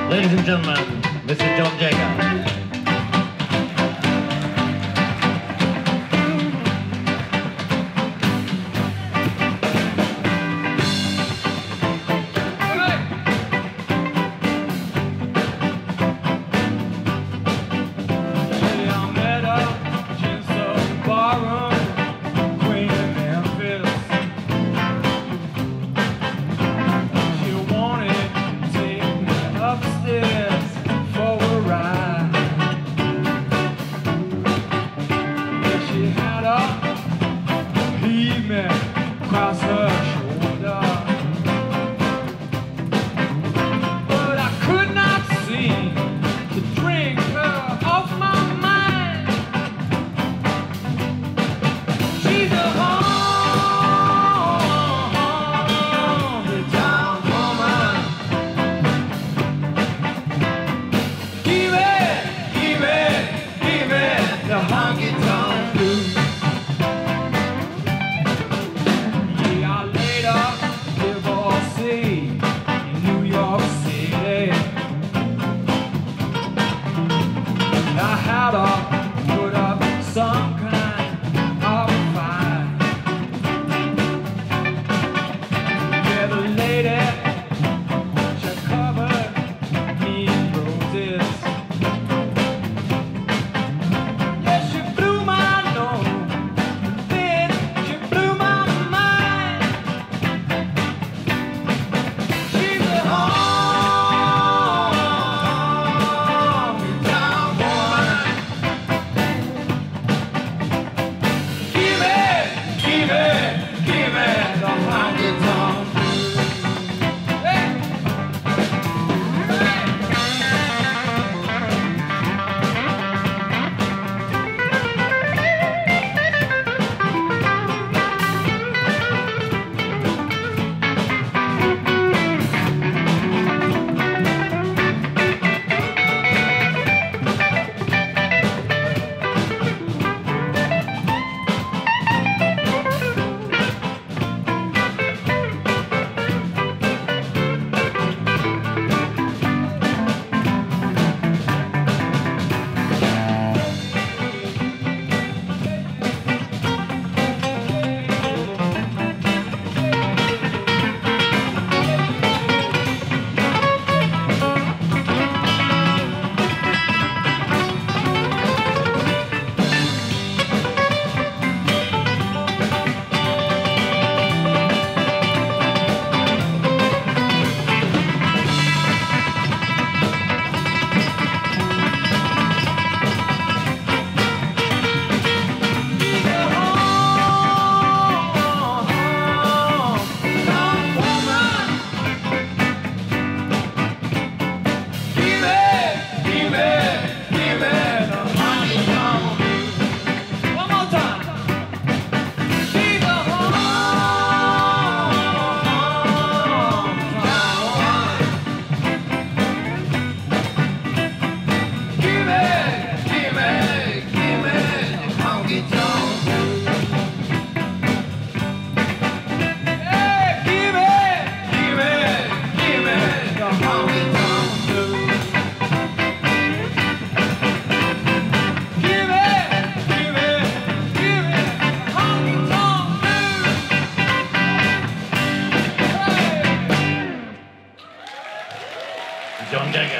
Ladies and gentlemen, Mr. John Jagger. John Jagger.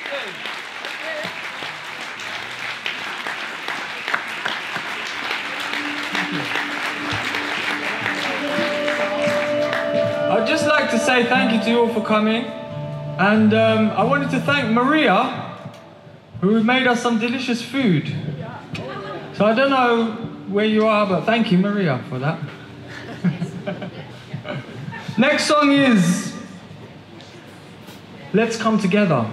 I'd just like to say thank you to you all for coming, and I wanted to thank Maria, who made us some delicious food. So I don't know where you are, but thank you, Maria, for that. Next song is Let's Come Together.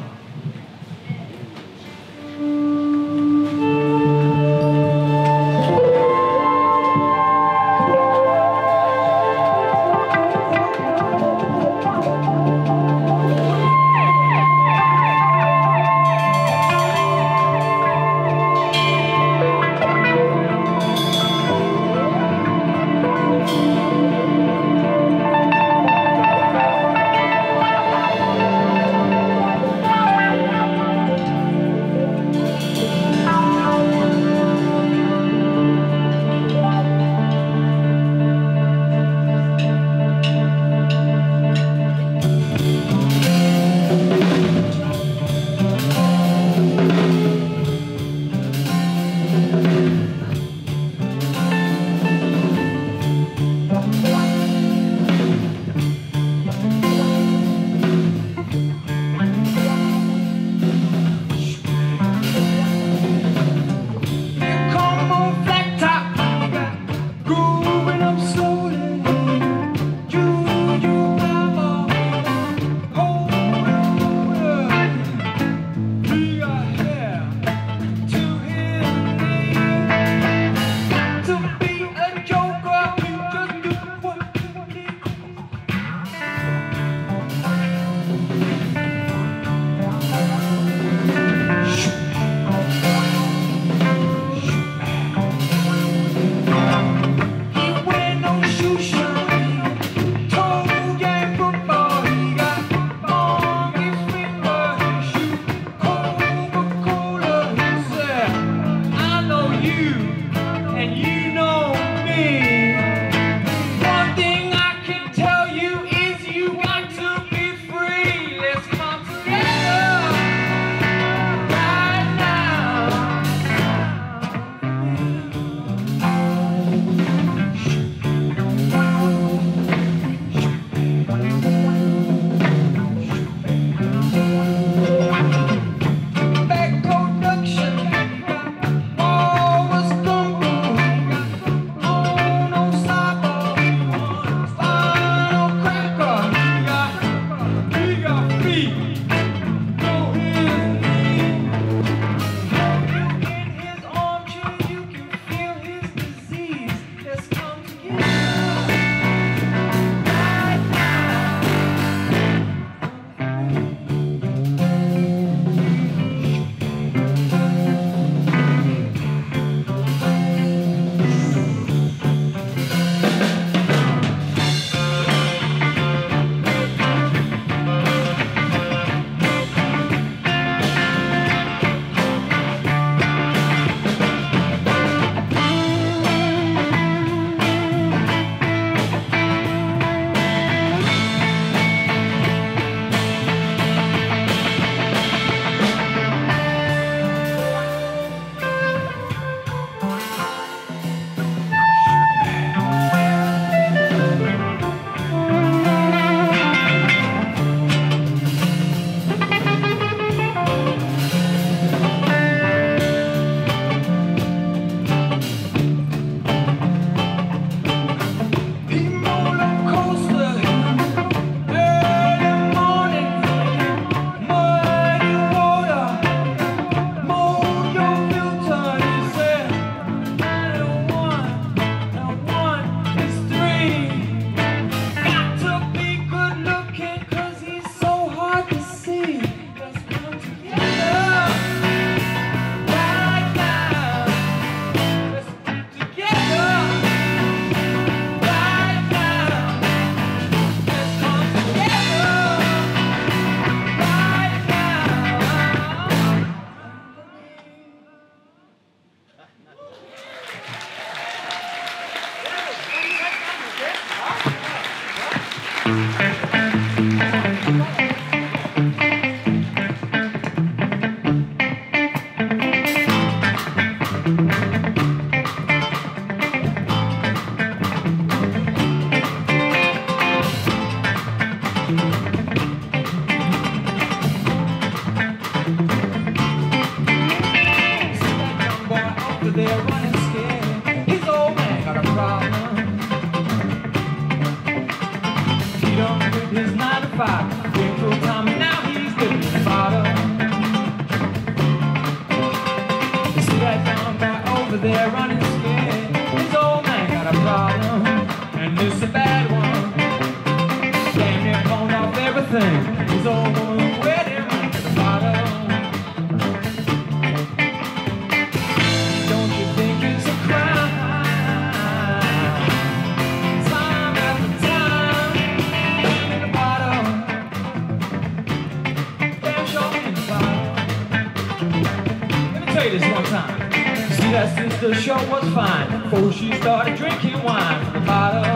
The show was fine before she started drinking wine from the bottle.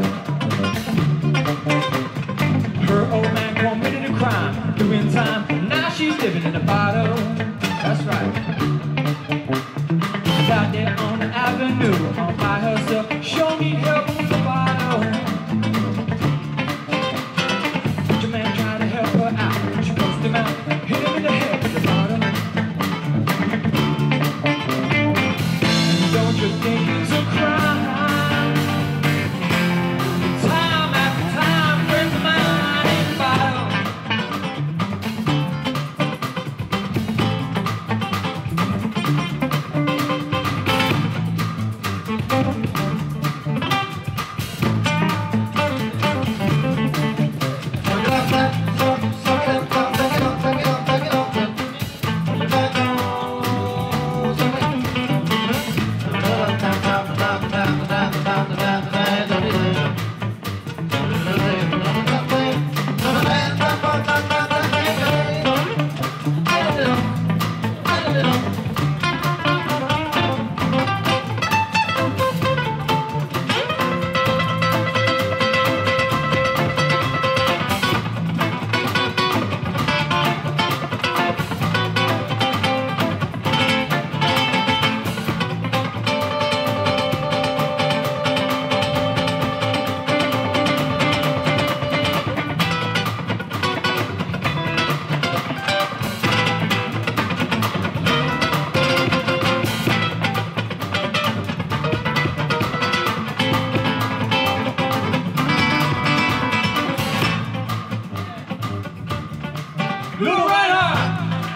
Her old man committed a crime, doing time. Now she's living in a bottle. That's right. She's out there on the avenue, all by herself. She'll need help with the bottle. But your man tried to help her out. She pushed him out, hit him in the head with the bottle. Don't you think it's a crime? Time after time, friends of mine in the bottle. Loretta!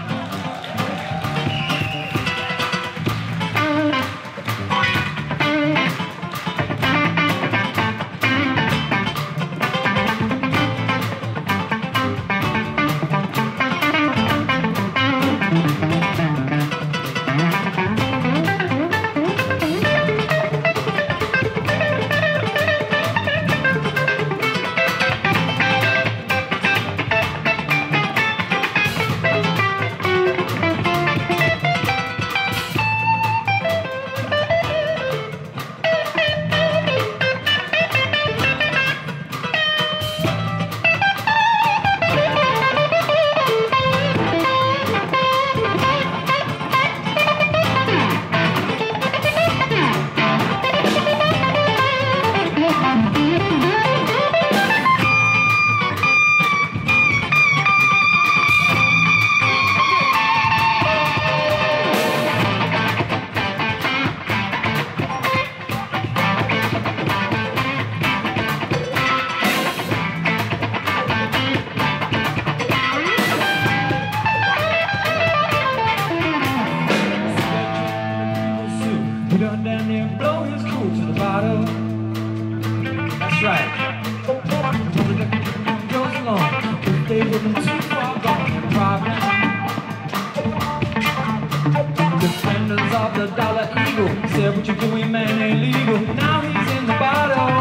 Defenders of the Dollar Eagle said what you're doing, man, ain't legal. Now he's in the bottle.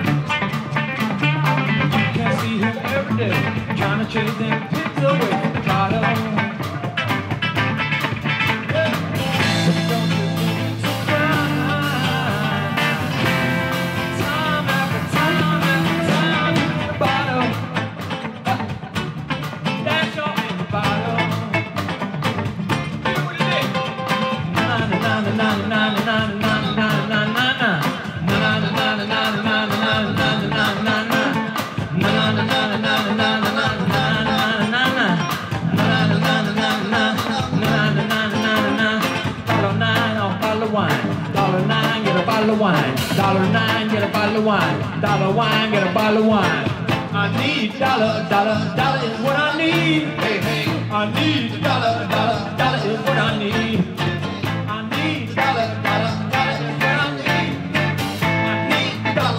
You can see him every day, trying to chase them pigs away from the bottle. $1.09, get a bottle of wine. $1.09, get a bottle of wine. $1 wine, get a bottle of wine. I need $1, $1 is what I need. Hey, hey, I need $1, $1 is what I need. I need $1, $1 is what I need. I need $1,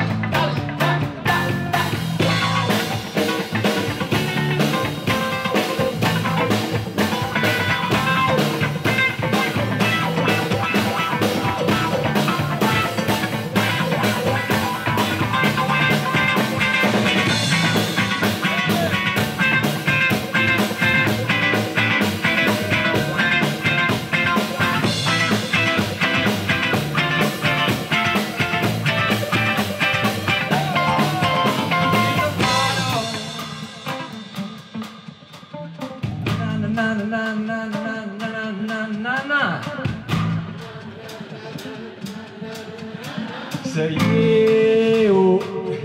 Say yeah, oh.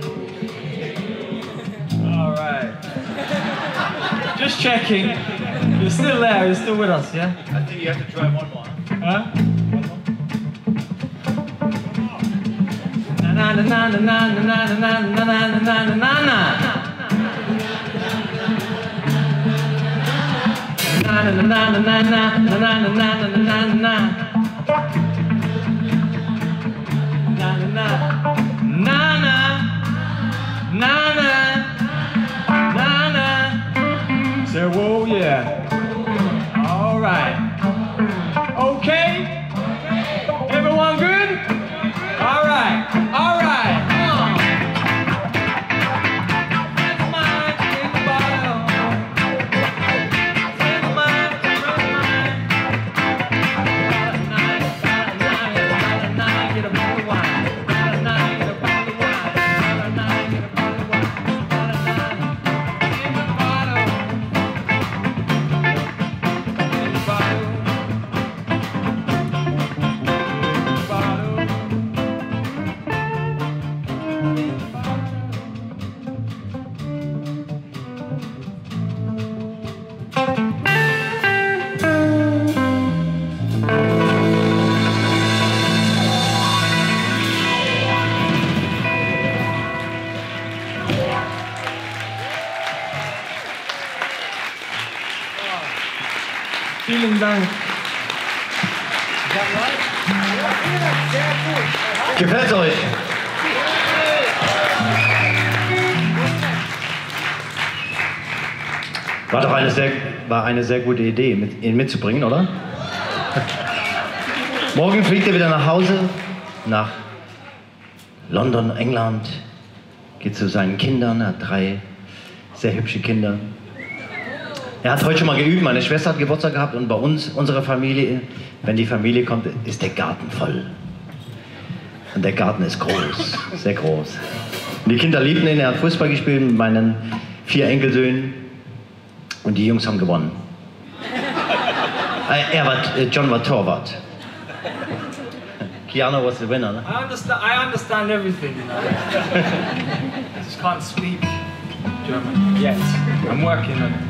All right. Just checking. You're still there. You're still with us, yeah? I think you have to try one more. Huh? Na na na na na na na na na na na na na. Na na na na na na na na na na na. Na-na, say, whoa, yeah. All right. Okay? Everyone good? All right. All right. Friends of mine in the bottle. Friends of mine, $1.09, get a bottle of wine. $1.09, get a bottle of wine. $1.09, get a bottle of wine. $1.09 in the bottle. In the bottle. Vielen Dank. Gefällt's euch? War eine sehr gute Idee, ihn mitzubringen, oder? Morgen fliegt er wieder nach Hause, nach London, England, geht zu seinen Kindern, er hat 3 sehr hübsche Kinder. Er hat heute schon mal geübt, meine Schwester hat Geburtstag gehabt und bei uns, unserer Familie, wenn die Familie kommt, ist der Garten voll. Und der Garten ist groß, sehr groß. Und die Kinder liebten ihn, er hat Fußball gespielt mit meinen 4 Enkelsöhnen und die Jungs haben gewonnen. John war Torwart. Keanu was the winner. Ne? I understand everything, you know. I just can't speak German yet. I'm working on it.